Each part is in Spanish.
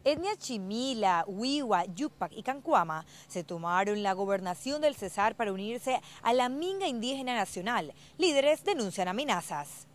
etnias Chimila, Wiwa, Yucpac y Cancuama se tomaron la gobernación del Cesar para unirse a la Minga Indígena Nacional. Líderes denuncian amenazas.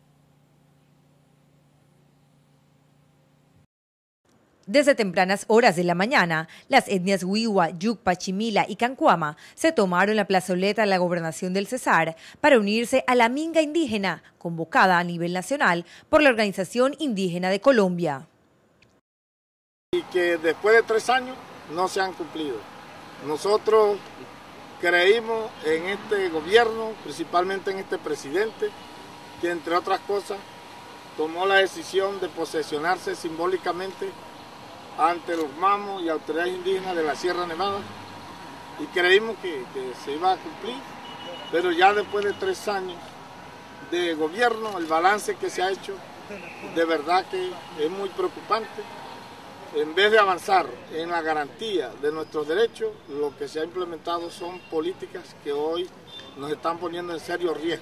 Desde tempranas horas de la mañana, las etnias Wiwa, Yucpac, Chimila y Cancuama se tomaron la plazoleta de la gobernación del Cesar para unirse a la Minga Indígena, convocada a nivel nacional por la Organización Indígena de Colombia. Y que después de 3 años no se han cumplido. Nosotros creímos en este gobierno, principalmente en este presidente, que entre otras cosas tomó la decisión de posesionarse simbólicamente ante los mamos y autoridades indígenas de la Sierra Nevada, y creímos que se iba a cumplir, pero ya después de 3 años de gobierno, el balance que se ha hecho de verdad que es muy preocupante. En vez de avanzar en la garantía de nuestros derechos, lo que se ha implementado son políticas que hoy nos están poniendo en serio riesgo.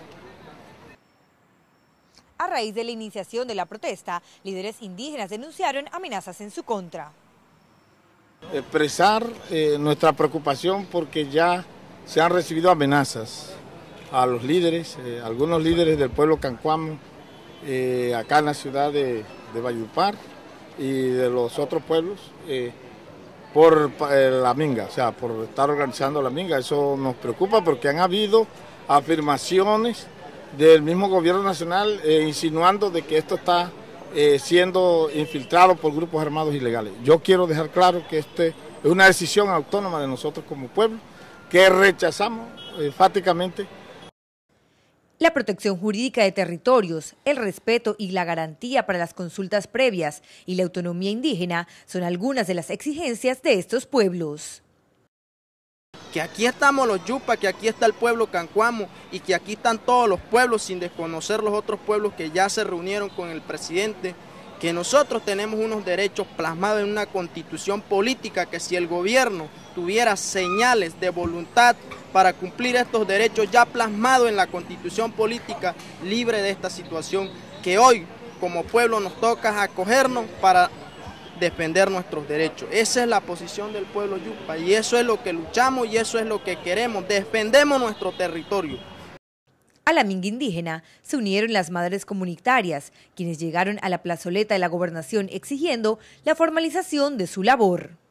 A raíz de la iniciación de la protesta, líderes indígenas denunciaron amenazas en su contra. Expresar nuestra preocupación porque ya se han recibido amenazas a los líderes, algunos líderes del pueblo cancuamo, acá en la ciudad de Valledupar y de los otros pueblos, por la Minga, o sea, por estar organizando la Minga. Eso nos preocupa porque han habido afirmaciones del mismo gobierno nacional insinuando de que esto está siendo infiltrado por grupos armados ilegales. Yo quiero dejar claro que esta es una decisión autónoma de nosotros como pueblo, que rechazamos enfáticamente. La protección jurídica de territorios, el respeto y la garantía para las consultas previas y la autonomía indígena son algunas de las exigencias de estos pueblos. Que aquí estamos los Yucpac, que aquí está el pueblo cancuamo y que aquí están todos los pueblos sin desconocer los otros pueblos que ya se reunieron con el presidente, que nosotros tenemos unos derechos plasmados en una constitución política, que si el gobierno tuviera señales de voluntad para cumplir estos derechos ya plasmados en la constitución política, libre de esta situación que hoy como pueblo nos toca acogernos para defender nuestros derechos. Esa es la posición del pueblo Yucpac y eso es lo que luchamos y eso es lo que queremos, defendemos nuestro territorio. A la Minga Indígena se unieron las madres comunitarias, quienes llegaron a la plazoleta de la gobernación exigiendo la formalización de su labor.